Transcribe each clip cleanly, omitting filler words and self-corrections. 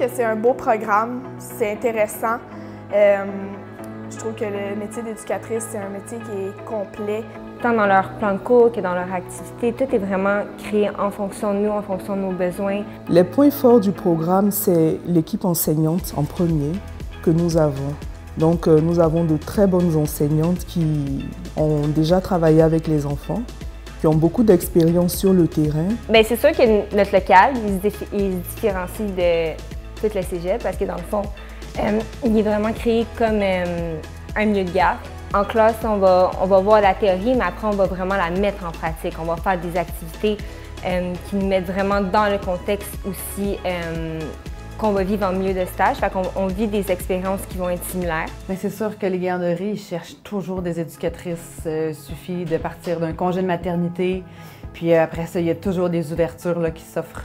que c'est un beau programme, c'est intéressant. Je trouve que le métier d'éducatrice, c'est un métier qui est complet. Tant dans leur plan de cours que dans leur activité, tout est vraiment créé en fonction de nous, en fonction de nos besoins. Les points forts du programme, c'est l'équipe enseignante en premier que nous avons. Donc nous avons de très bonnes enseignantes qui ont déjà travaillé avec les enfants, qui ont beaucoup d'expérience sur le terrain. Bien, c'est sûr que notre local, il se différencie de tout le cégep parce que dans le fond, il est vraiment créé comme un milieu de garde. En classe, on va voir la théorie, mais après, on va vraiment la mettre en pratique. On va faire des activités qui nous mettent vraiment dans le contexte aussi qu'on va vivre en milieu de stage. Fait qu'on vit des expériences qui vont être similaires. C'est sûr que les garderies cherchent toujours des éducatrices. Il suffit de partir d'un congé de maternité. Puis après ça, il y a toujours des ouvertures là, qui s'offrent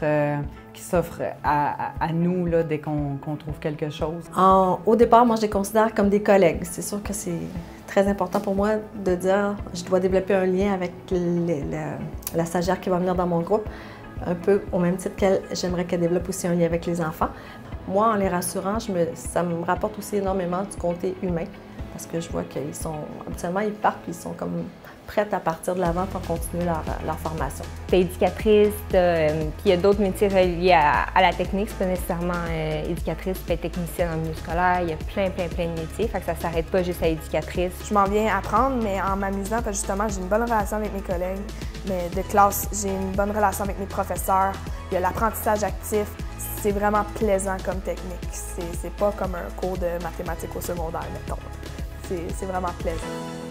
à nous là, dès qu'on trouve quelque chose. Au départ, moi, je les considère comme des collègues. C'est sûr que c'est très important pour moi de dire je dois développer un lien avec la stagiaire qui va venir dans mon groupe, un peu au même titre qu'elle, j'aimerais qu'elle développe aussi un lien avec les enfants. Moi, en les rassurant, ça me rapporte aussi énormément du côté humain, parce que je vois qu'ils sont, habituellement, ils partent et ils sont comme prêtes à partir de l'avant pour continuer leur formation. T'es éducatrice, puis il y a d'autres métiers reliés à la technique. C'est pas nécessairement éducatrice, puis technicienne en milieu scolaire. Il y a plein de métiers, fait que ça s'arrête pas juste à éducatrice. Je m'en viens apprendre, mais en m'amusant, parce que justement, j'ai une bonne relation avec mes collègues de classe, j'ai une bonne relation avec mes professeurs, il y a l'apprentissage actif. C'est vraiment plaisant comme technique. C'est pas comme un cours de mathématiques au secondaire, mettons. C'est vraiment plaisant.